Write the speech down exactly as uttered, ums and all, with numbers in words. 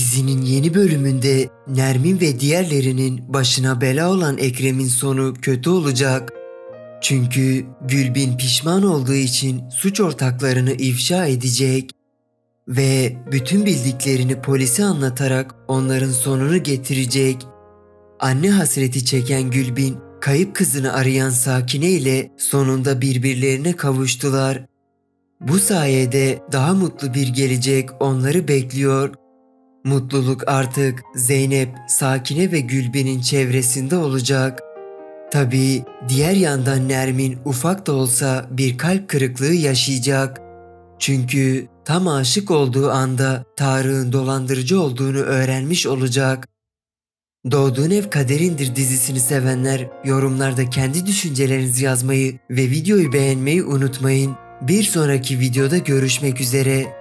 Dizinin yeni bölümünde Nermin ve diğerlerinin başına bela olan Ekrem'in sonu kötü olacak. Çünkü Gülbin pişman olduğu için suç ortaklarını ifşa edecek ve bütün bildiklerini polise anlatarak onların sonunu getirecek. Anne hasreti çeken Gülbin, kayıp kızını arayan Sakine ile sonunda birbirlerine kavuştular. Bu sayede daha mutlu bir gelecek onları bekliyor. Mutluluk artık Zeynep, Sakine ve Gülbin'in çevresinde olacak. Tabii diğer yandan Nermin ufak da olsa bir kalp kırıklığı yaşayacak. Çünkü tam aşık olduğu anda Tarık'ın dolandırıcı olduğunu öğrenmiş olacak. Doğduğun Ev Kaderindir dizisini sevenler yorumlarda kendi düşüncelerinizi yazmayı ve videoyu beğenmeyi unutmayın. Bir sonraki videoda görüşmek üzere.